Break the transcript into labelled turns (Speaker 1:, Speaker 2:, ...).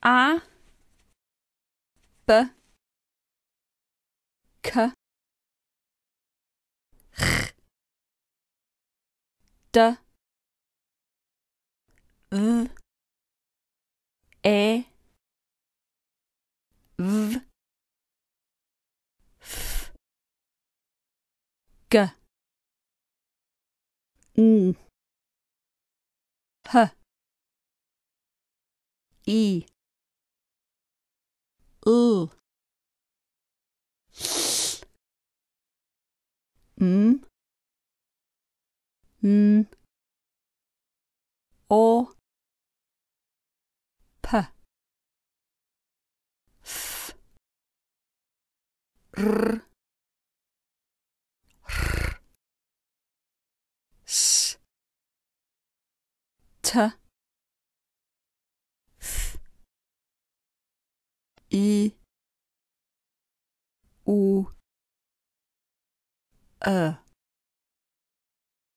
Speaker 1: A B K H D V E V F G U H I L M N O P F R S T F I U